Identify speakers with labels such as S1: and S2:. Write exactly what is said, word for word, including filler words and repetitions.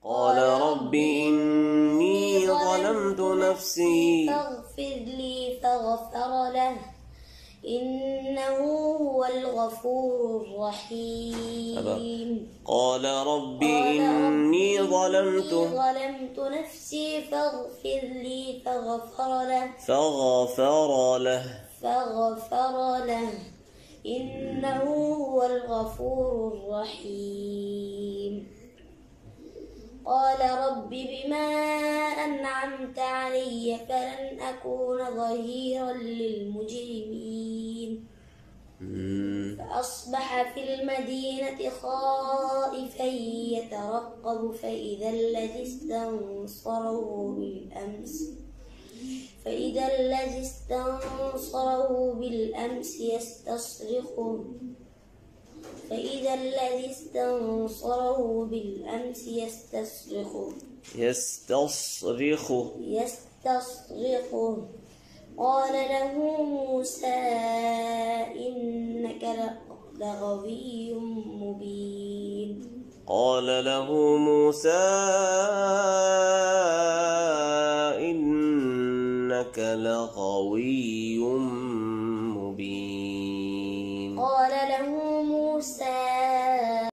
S1: قال رب إني ظلمت نفسي
S2: فاغفر لي فغفر له إنه هو الغفور الرحيم.
S1: قال رب إني ظلمت
S2: ظلمت نفسي فاغفر لي فغفر له
S1: فغفر له
S2: فغفر له إنه هو الغفور الرحيم. قال رب بما أنعمت علي فلن أكون ظهيرا للمجرمين. فأصبح في المدينة خائفا يترقب فإذا الذي استنصره بالأمس فإذا الذي استنصره بالأمس يستصرخه فإذا الذي استنصره بالأمس يستصرخه
S1: يستصرخه
S2: يستصرخه قال له موسى إنك لغوي مبين.
S1: قال له موسى إنك لغوي مبين.
S2: قال له موسى